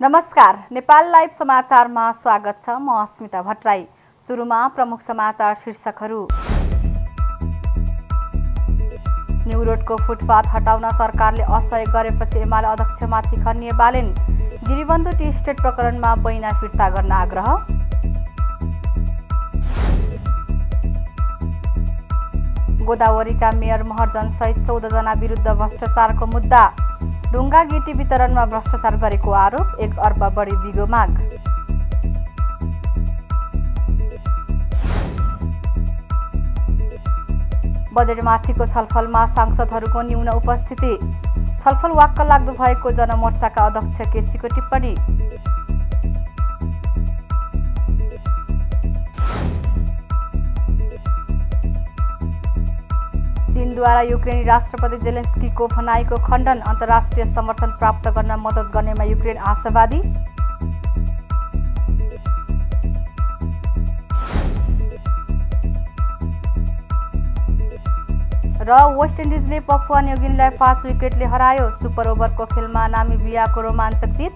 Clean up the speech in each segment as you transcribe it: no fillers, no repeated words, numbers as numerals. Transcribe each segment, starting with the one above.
नमस्कार, नेपाल लाइभ समाचारमा स्वागत छ। म अस्मिता भट्टराई। सुरुमा प्रमुख समाचार शीर्षकहरू। न्यू रोडको फुटपाथ हटाउन सरकारले असहयोग गरेपछि एमाले अध्यक्षमाथि खनिए बालेन। गिरिबन्धु टी स्टेट प्रकरणमा बैना फिर्ता गर्न आग्रह। गोदावरीका मेयर महर्जन सहित 14 जना विरुद्ध भ्रष्टाचारको मुद्दा। ढुङ्गा गिटी वितरणमा भ्रष्टाचार गरेको आरोप। 1 अर्ब बढी बिगो माग। बजेटमाथिको छलफलमा सांसदहरूको न्यून उपस्थिति। छलफल वाक्क लाग्दो भएको जनमोर्चाका अध्यक्ष केसीको टिप्पणी। चीनद्वारा युक्रेनी राष्ट्रपति जेलेन्स्कीको भनाइको खण्डन। अन्तर्राष्ट्रिय समर्थन प्राप्त गर्न मद्दत गर्नेमा युक्रेन आशावादी। र वेस्ट इन्डिजले पपुवा न्युगिनीलाई 5 विकेटले हरायो। सुपर ओभरको खेलमा नामिबियाको रोमाञ्चक जित।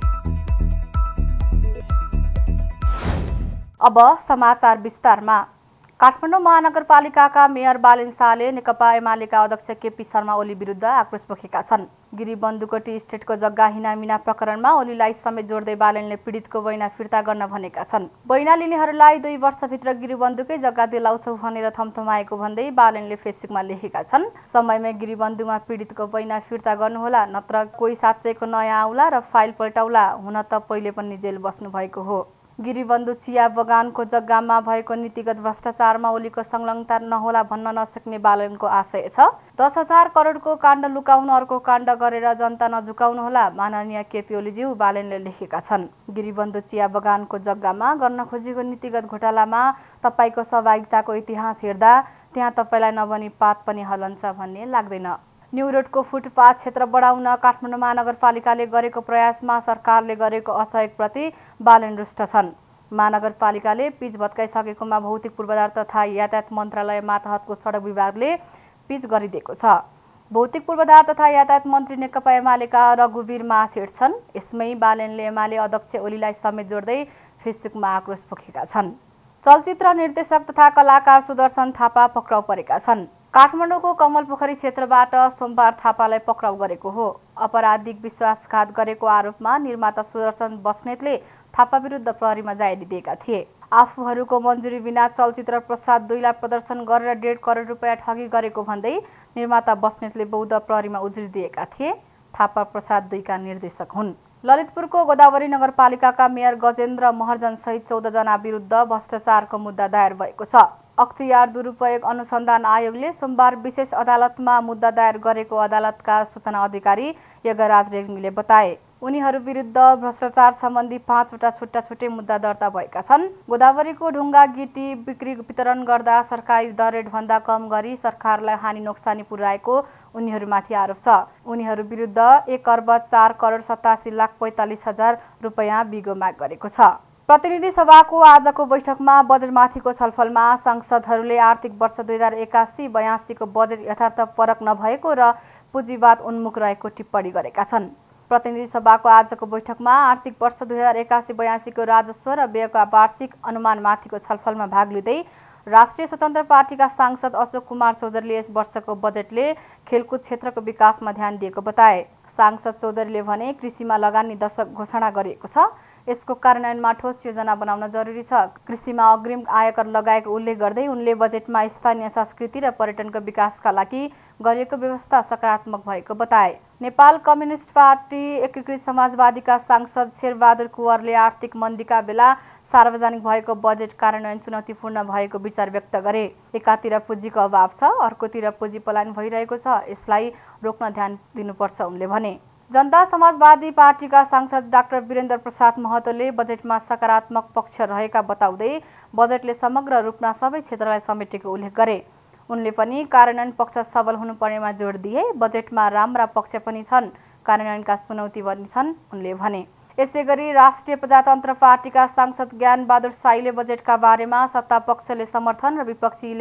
अब समाचार विस्तारमा। काठमाडौँ महानगरपालिकाका मेयर बालेन शाहले नेकपा एमालेका अध्यक्ष केपी शर्मा ओली विरुद्ध आक्रोश पोखेका छन्। गिरिबन्धुको टी स्टेटको जग्गा हिनामिना प्रकरणमा ओलीलाई समेत जोड्दै बालेनले पीडितको बैना फिर्ता गर्न भनेका छन्। बैना लिनेहरूलाई 2 वर्षभित्र गिरिबन्धुकै जग्गा दिलाउँछौ भनेर थम्थमाएको भन्दै बालेनले फेसबुकमा लेखेका छन्। समयमै गिरिबन्धुमा पीडितको बैना फिर्ता गर्नुहोला, नत्र कोही साँच्चैको नयाँ आउला र फाइल पल्टाउला। हुन त पहिले पनि जेल बस्नु भएको हो। गिरिबन्धु चिया बगानको जग्गामा भएको नीतिगत भ्रष्टाचारमा ओलीको संलग्नता नहोला भन्न नसक्ने बालेनको आशय छ। 10,000 करोडको काण्ड लुकाउनु, अर्को काण्ड गरेर जनता नझुकाउनुहोला, माननीय केपी ओलीज्यू, बालेनले लेखेका छन्। गिरिबन्धु चिया बगानको जग्गामा गर्न खोजेको नीतिगत घोटालामा तपाईको सहभागिताको इतिहास हेर्दा त्यहाँ तपाईलाई नभनी पात पनि हलन्छ भन्ने लाग्दैन। न्यू रोडको फुटपाथ क्षेत्र बढाउन काठमाडौँ महानगरपालिकाले गरेको प्रयासमा सरकारले गरेको असहयोगप्रति बालेन रुष्ट छन्। महानगरपालिकाले पिच भत्काइसकेकोमा भौतिक पूर्वाधार तथा यातायात मन्त्रालय मातहतको सडक विभागले पिच गरिदिएको छ। भौतिक पूर्वाधार तथा यातायात मन्त्री नेकपा एमालेका रघुवीर महासेठ छन्। यसमै बालेनले एमाले अध्यक्ष ओलीलाई समेत जोड्दै फेसबुकमा आक्रोश पोखेका छन्। चलचित्र निर्देशक तथा कलाकार सुदर्शन थापा पक्राउ परेका छन्। काठमाडौँको कमलपोखरी क्षेत्रबाट सोमबार थापालाई पक्राउ गरेको हो। अपराधिक विश्वासघात गरेको आरोपमा निर्माता सुदर्शन बस्नेतले थापा विरुद्ध प्रहरीमा जाहेरी दिएका थिए। आफूहरूको मन्जुरी बिना चलचित्र प्रसाद 2 लाख प्रदर्शन गरेर 1.5 करोड रुपियाँ ठगी गरेको भन्दै निर्माता बस्नेतले बौद्ध प्रहरीमा उजुरी दिएका थिए। थापा प्रसाद 2 का निर्देशक हुन्। ललितपुरको गोदावरी नगरपालिकाका मेयर गजेन्द्र महर्जन सहित 14 जना विरुद्ध भ्रष्टाचारको मुद्दा दायर भएको छ। अख्तियार दुरुपयोग अनुसन्धान आयोगले सोमबार विशेष अदालतमा मुद्दा दायर गरेको अदालतका सूचना अधिकारी यज्ञराज रेग्मीले बताए। उनीहरू विरुद्ध भ्रष्टाचार सम्बन्धी 5 वटा छुट्टा-छुट्टै मुद्दा दर्ता भएका छन्। गोदावरीको ढुङ्गा गिटी बिक्री वितरण गर्दा सरकारी दर रेटभन्दा कम गरी सरकारलाई हानि नोक्सानी पुर्याएको उनीहरूमाथि आरोप छ। उनीहरू विरुद्ध 1 अर्ब 4 करोड 87 लाख 45 हजार रुपियाँ बिगो माग गरेको छ। प्रतिनिधि सभाको आजको बैठकमा बजेटमाथिको छलफलमा सांसदहरूले आर्थिक वर्ष 2081-82 को बजेट यथार्थपरक नभएको र पुँजीवाद उन्मुख रहेको टिप्पणी गरेका छन्। प्रतिनिधि सभाको आजको बैठकमा आर्थिक वर्ष 2081-82 को राजस्व र व्ययका वार्षिक अनुमानमाथिको छलफलमा भाग लिँदै राष्ट्रिय स्वतन्त्र पार्टीका सांसद अशोक कुमार चौधरीले यस वर्षको बजेटले खेलकुद क्षेत्रको विकासमा ध्यान दिएको बताए। सांसद चौधरीले भने कृषिमा लगानी दशक घोषणा गरिएको छ, यसको कार्यान्वयनमा ठोस योजना बनाउन जरुरी छ। कृषिमा अग्रिम आयकर लगाएको उल्लेख गर्दै उनले बजेटमा स्थानीय संस्कृति र पर्यटनको विकासका लागि गरिएको व्यवस्था सकारात्मक भएको बताए। नेपाल कम्युनिस्ट पार्टी एकीकृत समाजवादीका सांसद शेरबहादुर कुँवरले आर्थिक मन्दीका बेला सार्वजनिक भएको बजेट कार्यान्वयन चुनौतीपूर्ण भएको विचार व्यक्त गरे। एकातिर पुँजीको अभाव छ, अर्कोतिर पुँजी पलायन भइरहेको छ, यसलाई रोक्न ध्यान दिनुपर्छ उनले भने। जनता समाजवादी पार्टीका सांसद डाक्टर वीरेन्द्र प्रसाद महतोले बजेटमा सकारात्मक पक्ष रहेका बताउँदै बजेटले समग्र रूपमा सबै क्षेत्रलाई समेटेको उल्लेख गरे। उनले पनि कार्यान्वयन पक्ष सबल हुनुपर्नेमा जोड दिए। बजेटमा राम्रा पक्ष पनि छन्, कार्यान्वयनका चुनौती पनि छन् उनले भने। यसैगरी राष्ट्रिय प्रजातन्त्र पार्टीका सांसद ज्ञानबहादुर साईले बजेटका बारेमा सत्ता पक्षले समर्थन र विपक्षीले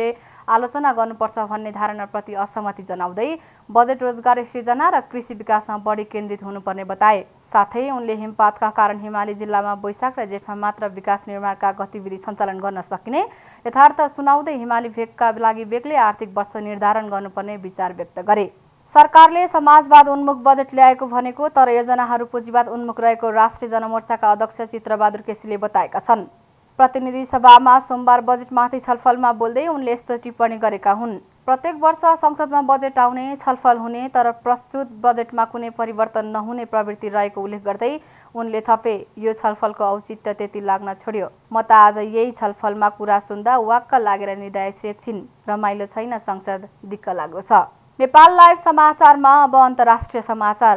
आलोचना गर्नुपर्छ भन्ने धारणाप्रति असहमति जनाउँदै बजेट रोजगार सृजना र कृषि विकासमा बढी केन्द्रित हुनुपर्ने बताए। साथै उनले हिमपातका कारण हिमाली जिल्लामा वैशाख र जेठमा मात्र विकास निर्माणका गतिविधि सञ्चालन गर्न सकिने यथार्थ सुनाउँदै हिमाली भेगका लागि बेग्लै आर्थिक वर्ष निर्धारण गर्नुपर्ने विचार व्यक्त गरे। सरकारले समाजवाद उन्मुख बजेट ल्याएको भनेको तर योजनाहरू पुँजीवाद उन्मुख रहेको राष्ट्रिय जनमोर्चाका अध्यक्ष चित्रबहादुर केसीले बताएका छन्। प्रतिनिधि सभामा सोमबार बजेटमाथि छलफलमा बोल्दै उनले यस्तो टिप्पणी गरेका हुन्। प्रत्येक वर्ष संसदमा बजेट आउने, छलफल हुने तर प्रस्तुत बजेटमा कुनै परिवर्तन नहुने प्रवृत्ति रहेको उल्लेख गर्दै उनले थपे, यो छलफलको औचित्य त्यति लाग्न छोड्यो। म त आज यही छलफलमा कुरा सुन्दा वाक्क लागेर निदाएछु। एकछिन रमाइलो छैन संसद, दिक्क लाग्दो छ। नेपाल लाइभ समाचारमा अब अन्तर्राष्ट्रिय समाचार।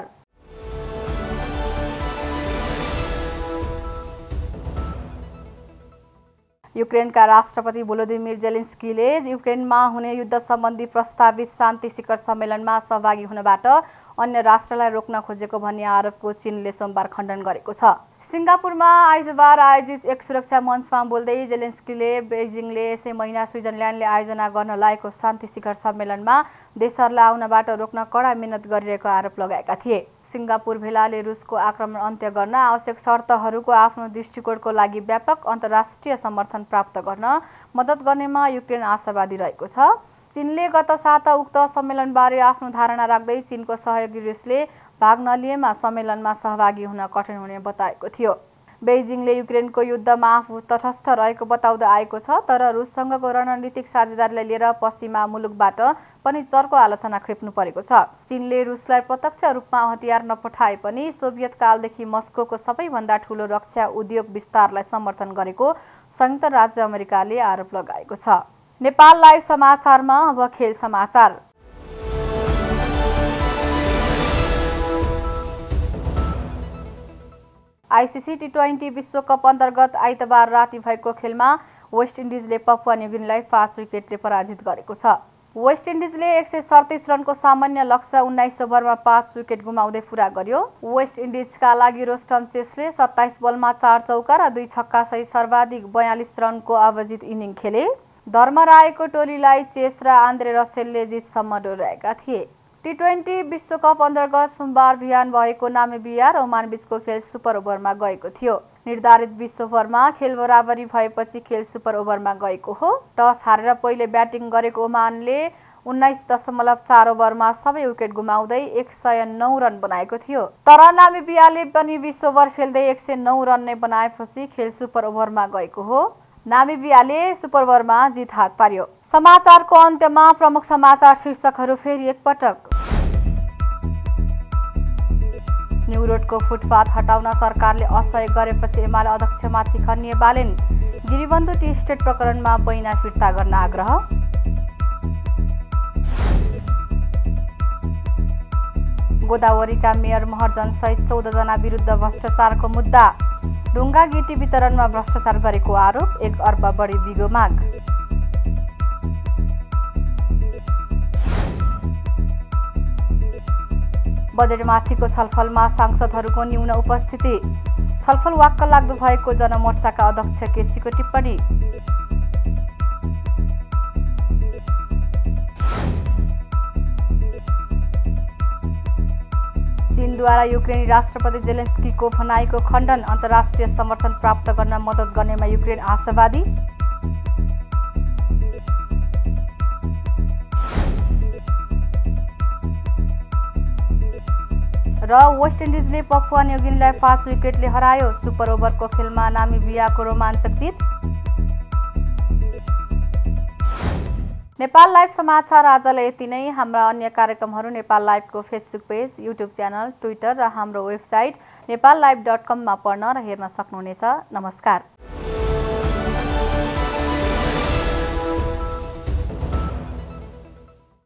युक्रेनका राष्ट्रपति भोलोदिमिर जेलेन्स्कीले युक्रेनमा हुने युद्ध सम्बन्धी प्रस्तावित शान्ति शिखर सम्मेलनमा सहभागी हुनबाट अन्य राष्ट्रलाई रोक्न खोजेको भन्ने आरोपको चीनले सोमबार खण्डन गरेको छ। सिङ्गापुरमा आइतबार आयोजित एक सुरक्षा मञ्चमा बोल्दै जेलेन्स्कीले बेजिङले यसै महिना स्विजरल्यान्डले आयोजना गर्न लागेको शान्ति शिखर सम्मेलनमा देशहरूलाई आउनबाट रोक्न कडा मेहनत गरिरहेको आरोप लगाएका थिए। सिङ्गापुर भेलाले रुसको आक्रमण अन्त्य गर्न आवश्यक शर्तहरूको आफ्नो दृष्टिकोणको लागि व्यापक अन्तर्राष्ट्रिय समर्थन प्राप्त गर्न मद्दत गर्नेमा युक्रेन आशावादी रहेको छ। चीनले गत साता उक्त सम्मेलनबारे आफ्नो धारणा राख्दै चीनको सहयोगी रुसले भाग नलिएमा सम्मेलनमा सहभागी हुन कठिन हुने बताएको थियो। बेजिङले युक्रेनको युद्धमा आफू तटस्थ रहेको बताउँदै आएको छ तर रुससँगको रणनीतिक साझेदारीलाई लिएर पश्चिमा मुलुकबाट पनि चर्को आलोचना खेप्नु परेको छ। चीनले रुसलाई प्रत्यक्ष रूपमा हतियार नपठाए पनि सोभियत कालदेखि मस्कोको सबैभन्दा ठूलो रक्षा उद्योग विस्तारलाई समर्थन गरेको संयुक्त राज्य अमेरिकाले आरोप लगाएको छ। नेपाल लाइभ समाचारमा अब खेल समाचार। आइसिसी टी20 विश्वकप अन्तर्गत आइतबार राति भएको खेलमा वेस्ट इन्डिजले पपुवा न्युगिनीलाई 5 विकेटले पराजित गरेको छ। वेस्ट इन्डिजले 137 रनको सामान्य लक्ष्य 19 ओभरमा 5 विकेट गुमाउँदै पूरा गर्यो। वेस्ट इन्डिजका लागि रोस्टन चेसले 27 बलमा 4 चौका र 2 छक्का सहित सर्वाधिक 42 रनको अविजित इनिङ खेले। धर्मरायको टोलीलाई चेस र आन्द्रे रसेलले जितसम्म डोर्याएका थिए। टी20 विश्वकप अन्तर्गत सोमबार बिहान भएको नामिबिया र ओमान बीचको खेल सुपर ओभरमा गएको थियो। निर्धारित 20 ओभरमा खेल बराबरी भएपछि खेल सुपर ओभरमा गएको हो। टस हारेर पहिले ब्याटिङ गरेको ओमानले 19.4 ओभरमा सबै विकेट गुमाउँदै 109 रन बनाएको थियो। तर नामिबियाले पनि 20 ओभर खेल्दै 109 रन नै बनाएपछि खेल सुपर ओभरमा गएको हो। नामिबियाले सुपर ओभरमा जित हात पार्यो। समाचारको अन्त्यमा प्रमुख समाचार शीर्षकहरू फेरि एकपटक। न्यू रोडको फुटपाथ हटाउन सरकारले असहयोग गरेपछि एमाले अध्यक्षमाथि खनिए बालेन। गिरिबन्धु टी स्टेट प्रकरणमा बैना फिर्ता गर्न आग्रह। गोदावरीका मेयर महर्जन सहित 14 जना विरुद्ध भ्रष्टाचारको मुद्दा। ढुङ्गा गिटी वितरणमा भ्रष्टाचार गरेको आरोप। 1 अर्ब बढी बिगो माग। बजेटमाथिको छलफलमा सांसदहरूको न्यून उपस्थिति। छलफल वाक्क लाग्दो भएको जनमोर्चाका अध्यक्ष केसीको टिप्पणी। चीनद्वारा युक्रेनी राष्ट्रपति जेलेन्स्कीको भनाइको खण्डन। अन्तर्राष्ट्रिय समर्थन प्राप्त गर्न मद्दत गर्नेमा युक्रेन आशावादी। र वेस्ट इन्डिजले पपुवा न्युगिनीलाई 5 विकेटले हरायो। सुपर ओभरको खेलमा नामिबियाको रोमाञ्चक जित। नेपाल लाइभ समाचार आजलाई यति नै। हाम्रा अन्य कार्यक्रमहरू नेपाल लाइभको Facebook page, YouTube channel, Twitter र हाम्रो वेबसाइट नेपाललाइभ.com मा पढ्न र हेर्न सक्नुहुनेछ। नमस्कार।